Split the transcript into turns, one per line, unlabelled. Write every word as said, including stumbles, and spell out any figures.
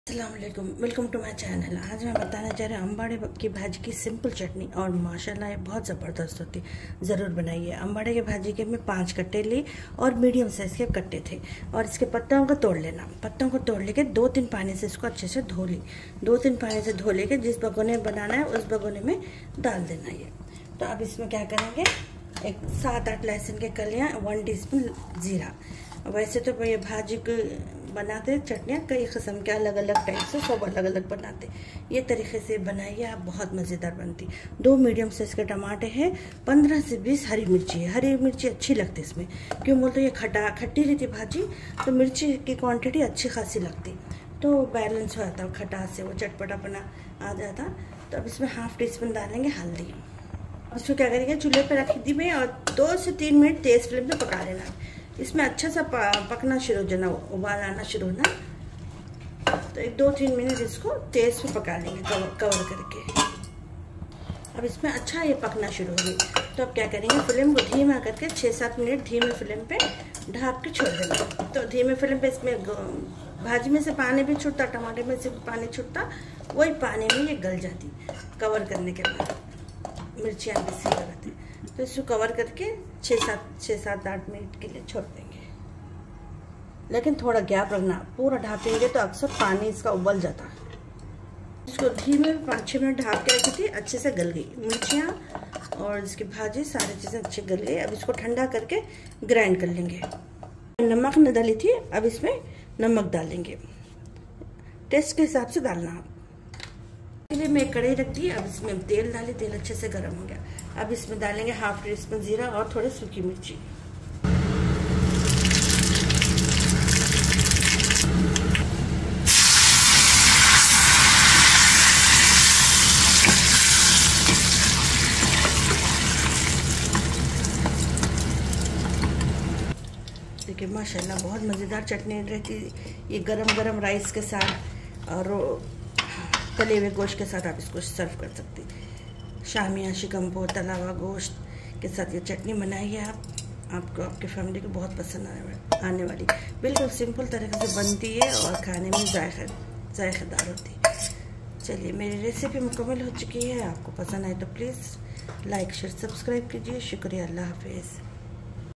अस्सलाम वालेकुम, welcome to my channel. आज मैं बताना चाह रहा हूँ अम्बाड़े की भाजी की सिंपल चटनी और माशाल्लाह ये बहुत ज़बरदस्त होती, ज़रूर बनाइए। अम्बाड़े की भाजी के मैं पांच कट्टे ली और मीडियम साइज़ के कट्टे थे और इसके पत्तों को तोड़ लेना। पत्तों को तोड़ लेके दो तीन पानी से इसको अच्छे से धो ली। दो तीन पानी से धो लेके जिस भगोने में बनाना है उस भगोने में डाल देना ये। तो अब इसमें क्या करेंगे, एक सात आठ लहसुन के कलियाँ, वन टी स्पून ज़ीरा। वैसे तो ये भाजी को बनाते चटनियाँ कई किस्म के अलग अलग टाइप से सब अलग अलग बनाते, ये तरीके से बनाइए आप, बहुत मज़ेदार बनती। दो मीडियम साइज़ के टमाटर हैं, पंद्रह से बीस हरी मिर्ची है। हरी मिर्ची अच्छी लगती है इसमें, क्यों बोलते ये खटा खट्टी रहती भाजी तो मिर्ची की क्वांटिटी अच्छी खासी लगती, तो बैलेंस हो जाता, खटास से वो चटपटापना आ जाता। तो अब इसमें हाफ टी स्पून डालेंगे हल्दी। इसको क्या करेंगे, चूल्हे पर रख दी में और दो से तीन मिनट तेज़ फ्लेम पे पका लेना। इसमें अच्छा सा पकना शुरू हो जाना, उबाल आना शुरू होना। तो एक दो तीन मिनट इसको तेज़ पे पका लेंगे कवर कवर करके। अब इसमें अच्छा ये पकना शुरू होगी तो अब क्या करेंगे, फ्लेम को धीमा करके छः सात मिनट धीमे फ्लेम पे ढाँप के छोड़ देंगे। तो धीमे फ्लेम पे इसमें भाजी में से पानी भी छूटता, टमाटर में से पानी छूटता, वही पानी में ये गल जाती कवर करने के बाद। मिर्चियाँ भी सीधा रहती, तो इसको कवर करके छः सात छः सात आठ मिनट के लिए छोड़ देंगे। लेकिन थोड़ा गैप रखना, पूरा ढाँपेंगे तो अक्सर पानी इसका उबल जाता है। इसको धीमे पाँच छः मिनट ढाँप के रखी थी, अच्छे से गल गई मिर्चियाँ और इसकी भाजी, सारी चीज़ें अच्छे गल गई। अब इसको ठंडा करके ग्राइंड कर लेंगे। नमक न डाली थी, अब इसमें नमक डालेंगे, टेस्ट के हिसाब से डालना। इसलिए मैं कढ़ाई रख दी, अब इसमें तेल डाली, तेल अच्छे से गर्म हो गया। अब इसमें डालेंगे हाफ टी स्पून जीरा और थोड़ी सूखी मिर्ची। देखिए माशाल्लाह बहुत मज़ेदार चटनी रहती, ये गरम गरम राइस के साथ और तले हुए गोश्त के साथ आप इसको सर्व कर सकते। शामिया, शिकम्बो, तला हुआ गोश्त के साथ ये चटनी बनाइए आप, आपको आपके फैमिली को बहुत पसंद आने आने वाली। बिल्कुल सिंपल तरीके से बनती है और खाने में जायका जायकेदार होती है। चलिए मेरी रेसिपी मुकम्मल हो चुकी है, आपको पसंद आए तो प्लीज़ लाइक शेयर सब्सक्राइब कीजिए। शुक्रिया, अल्लाह हाफिज़।